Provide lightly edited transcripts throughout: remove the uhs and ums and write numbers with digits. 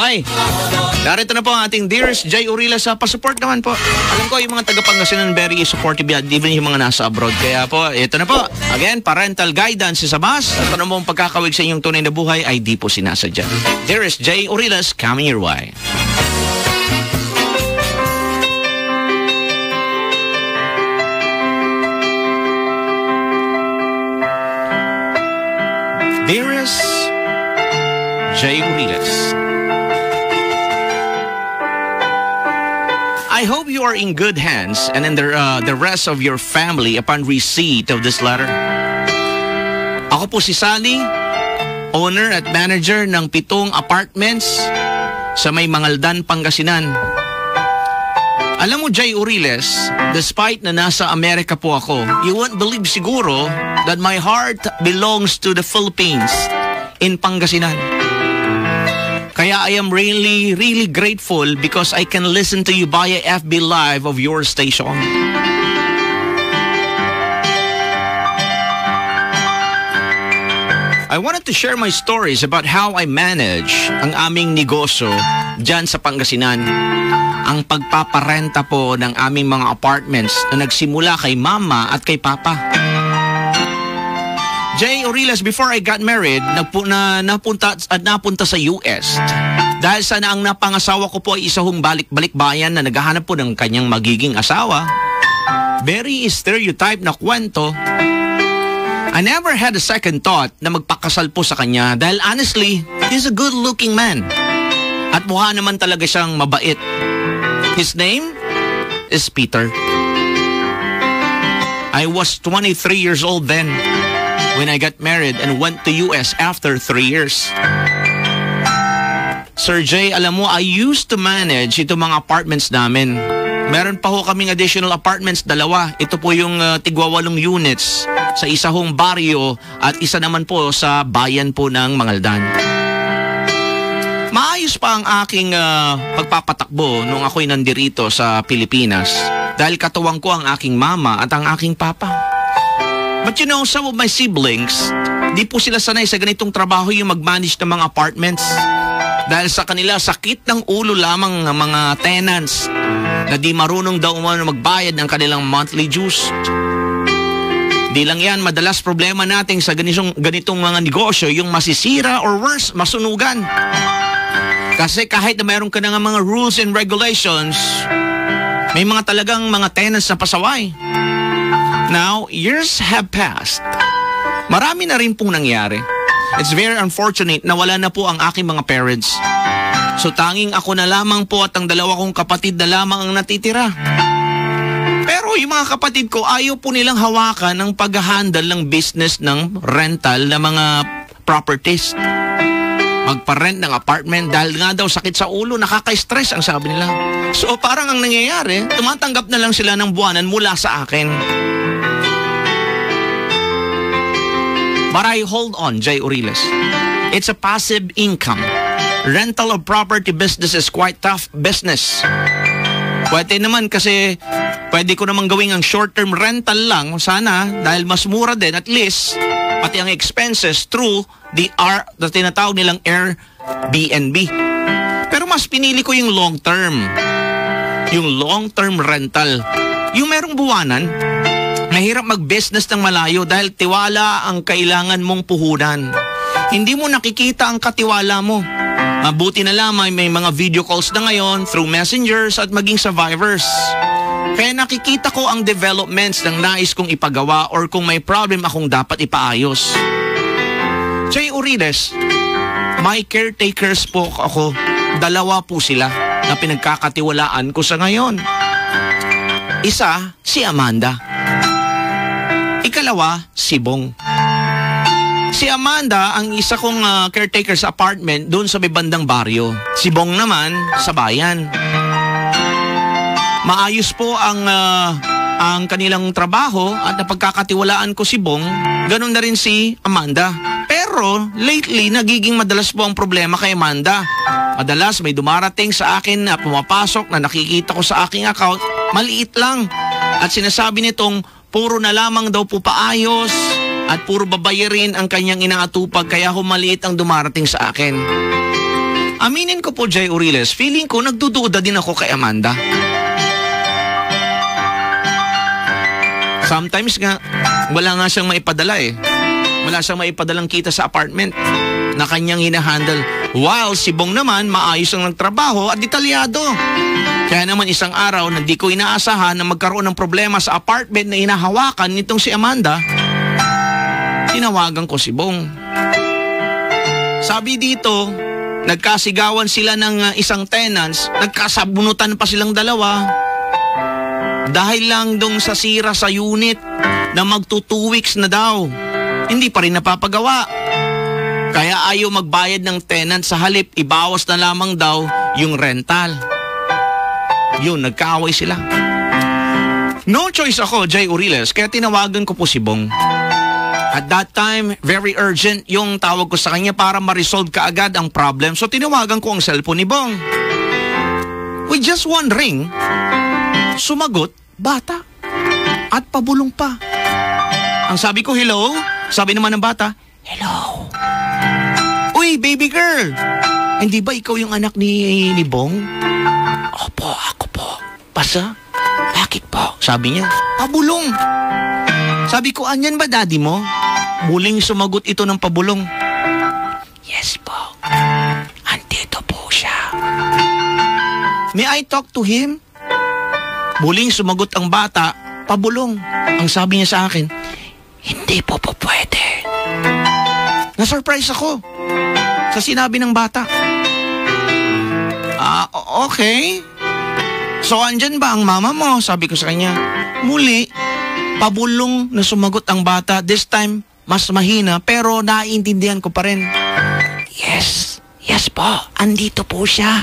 Okay. Narito na po ang ating Dearest Jay Urilas sa pasupport naman po. Alam ko yung mga taga-Pangasinan very supportive yan, even yung mga nasa abroad. Kaya po, ito na po. Again, parental guidance sa bus. At ano mong pagkakawig sa inyong tunay na buhay ay di po sinasadya. Dearest Jay Urilas, coming your way. Dearest Jay Urilas, I hope you are in good hands and in the rest of your family upon receipt of this letter. Ako po si Sally, owner at manager ng 7 apartments sa may Mangaldan, Pangasinan. Alam mo, Jay Urilas, despite na nasa Amerika po ako, you won't believe siguro that my heart belongs to the Philippines in Pangasinan. Kaya I am really, really grateful because I can listen to you via FB Live of your station. I wanted to share my stories about how I manage ang aming negosyo dyan sa Pangasinan. Ang pagpaparenta po ng aming mga apartments na nagsimula kay mama at kay papa. Jay Urilas, before I got married, napunta sa US. Dahil sana ang napangasawa ko po ay isa hong balik-balik bayan na naghahanap po ng kanyang magiging asawa. Very stereotype na kwento. I never had a second thought na magpakasal po sa kanya dahil honestly, he's a good-looking man. At mukha naman talaga siyang mabait. His name is Peter. I was 23 years old then when I got married and went to US after 3 years. Sir Jay, alam mo, I used to manage itong mga apartments namin. Meron pa ho kaming additional apartments, 2. Ito po yung tigwa-8 units sa isa hong baryo at isa naman po sa bayan po ng Mangaldan. Maayos pa ang aking pagpapatakbo nung ako'y nandirito sa Pilipinas dahil katuwang ko ang aking mama at ang aking papa. But you know, some of my siblings, di po sila sanay sa ganitong trabaho yung mag-manage ng mga apartments. Dahil sa kanila, sakit ng ulo lamang ng mga tenants na di marunong daw magbayad ng kanilang monthly dues. Di lang yan, madalas problema natin sa ganitong mga negosyo, yung masisira or worse, masunugan. Kasi kahit na mayroon ka na nga mga rules and regulations, may mga talagang mga tenants na pasaway. Now, years have passed. Marami na rin pong nangyari. It's very unfortunate na wala na po ang aking mga parents. So tanging ako na lamang po at ang 2 kong kapatid na lamang ang natitira. Pero yung mga kapatid ko, ayaw po nilang hawakan ng pag-handle ng business ng rental na mga properties. Magpa-rent ng apartment dahil nga daw sakit sa ulo, nakaka-stress ang sabi nila. So parang ang nangyayari, tumatanggap na lang sila ng buwanan mula sa akin. But I hold on, Jay Urilas. It's a passive income. Rental of property business is quite tough business. Pwede naman kasi pwede ko naman gawing ang short-term rental lang sana dahil mas mura din at least pati ang expenses through the tinatawag nilang Airbnb. Pero mas pinili ko yung long-term. Yung long-term rental. Yung merong buwanan, mahirap mag-business ng malayo dahil tiwala ang kailangan mong puhunan. Hindi mo nakikita ang katiwala mo. Mabuti na lamang may mga video calls na ngayon through messengers at maging survivors. Kaya nakikita ko ang developments ng nais kong ipagawa or kung may problem akong dapat ipaayos. Jay Urilas, may caretakers po ako. 2 po sila na pinagkakatiwalaan ko sa ngayon. Isa, si Amanda. Ikalawa, si Bong. Si Amanda ang isa kong caretaker sa apartment doon sa may bandang baryo. Si Bong naman sa bayan. Maayos po ang kanilang trabaho at napagkakatiwalaan ko si Bong, ganun na rin si Amanda. Pero lately, nagiging madalas po ang problema kay Amanda. Madalas may dumarating sa akin na pumapasok na nakikita ko sa aking account, maliit lang. At sinasabi nitong puro na lamang daw po paayos at puro babayarin ang kanyang inaatupag kaya maliit ang dumarating sa akin. Aminin ko po, Jay Uriles, feeling ko nagdududa din ako kay Amanda. Sometimes nga, wala nga siyang maipadala eh. Wala siyang maipadalang kita sa apartment na kanyang hinahandle. While si Bong naman, maayos ang nagtrabaho at detalyado. Kaya naman isang araw na di ko inaasahan na magkaroon ng problema sa apartment na hinahawakan nitong si Amanda, tinawagan ko si Bong. Sabi dito, nagkasigawan sila ng isang tenants, nagkasabunutan pa silang dalawa. Dahil lang dong sa sira sa unit na magto 2 weeks na daw. Hindi pa rin napapagawa. Kaya ayaw magbayad ng tenant, sa halip ibawas na lamang daw yung rental. Yun, nagkaaway sila. No choice ako, Jay Uriles, kaya tinawagan ko po si Bong. At that time, very urgent yung tawag ko sa kanya para ma-resolve kaagad ang problem. So tinawagan ko ang cellphone ni Bong. With just one ring, sumagot, bata. At pabulong pa. Ang sabi ko, hello? Sabi naman ng bata, hello. Uy, baby girl. Hindi ba ikaw yung anak ni Bong? Opo, ako po. Pasa? Bakit po? Sabi niya, pabulong. Sabi ko, anyan ba daddy mo? Muling sumagot ito ng pabulong. Yes po. Andito po siya. May I talk to him? Muling sumagot ang bata, pabulong. Ang sabi niya sa akin, hindi po pwede. Na-surprise ako sa sinabi ng bata. Okay. So, andyan ba ang mama mo? Sabi ko sa kanya. Muli, pabulong na sumagot ang bata. This time, mas mahina, pero naiintindihan ko pa rin. Yes po. Andito po siya.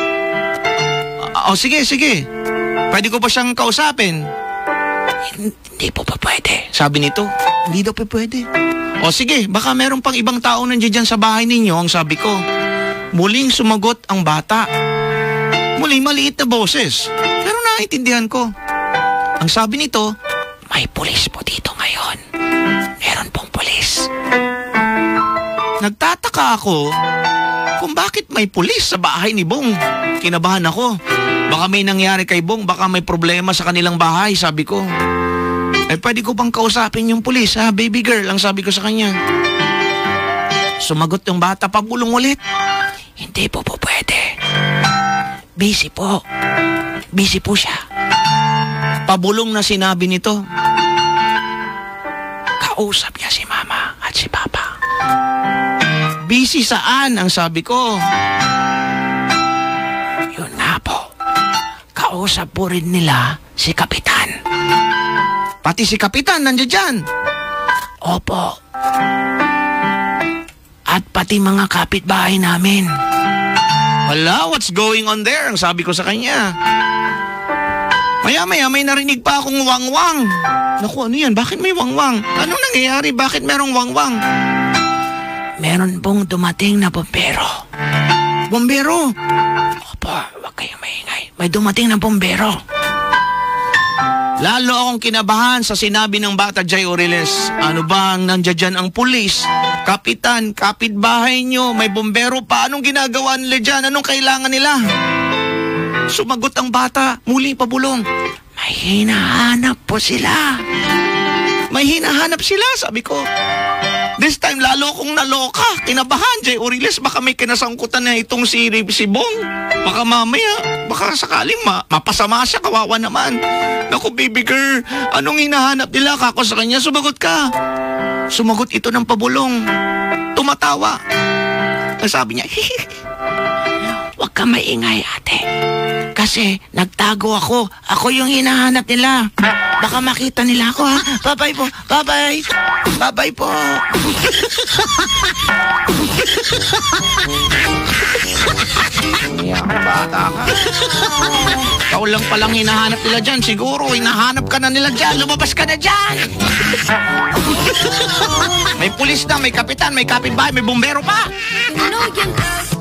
Sige. Pwede ko ba siyang kausapin? Hindi po pa pwede. Sabi nito, hindi daw pa pwede. Sige, baka meron pang ibang tao nandiyan sa bahay ninyo, ang sabi ko. Muling sumagot ang bata. Muling maliit na boses, pero naiintindihan ko. Ang sabi nito, may pulis po dito ngayon. Meron pong pulis. Nagtataka ako kung bakit may pulis sa bahay ni Bong. Kinabahan ako. Baka may nangyari kay Bong, baka may problema sa kanilang bahay, sabi ko. Pwede ko bang kausapin yung pulis, ha, baby girl, ang sabi ko sa kanya. Sumagot yung bata, pabulong ulit. Hindi po pwede. Busy po siya. Pabulong na sinabi nito. Kausap niya si mama at si papa. Busy saan, ang sabi ko. Yun nga po. Kausap po rin nila si Kapitan. Pati si Kapitan nandiyan dyan. Opo. At pati mga kapitbahay namin. Hala, what's going on there? Ang sabi ko sa kanya. Maya-maya may narinig pa akong wangwang. Naku, ano yan? Bakit may wangwang? Anong nangyayari? Bakit merong wangwang? Meron pong dumating na bombero. Bombero? Opo, wag kayong maingay. May dumating na bombero. Lalo akong kinabahan sa sinabi ng bata, Jay Uriles. Ano ba ang nandiyan ang pulis? Kapitan, kapitbahay nyo, may bombero pa. Anong ginagawa nila dyan? Anong kailangan nila? Sumagot ang bata, muli pabulong. May hinahanap po sila. May hinahanap sila, sabi ko. This time, lalo akong naloka. Kinabahan, Jay Uriles. Baka may kinasangkutan na itong si Bong. Baka mamaya, baka sakaling mapasama siya, kawawa naman. Naku, baby girl, anong hinahanap nila? Kako sa kanya, sumagot ka. Sumagot ito ng pabulong. Tumatawa. Sabi niya, huwag ka maingay, ate. Kasi nagtago ako. Ako yung hinahanap nila. Baka makita nila ako, ha? Bye-bye po. Bye-bye. Bye-bye po. Bata ka. Ikaw lang palang hinahanap nila dyan. Siguro, hinahanap ka na nila dyan. Lumabas ka na dyan. May pulis na, may kapitan, may kapitbahay, may bumbero pa. Ano yan?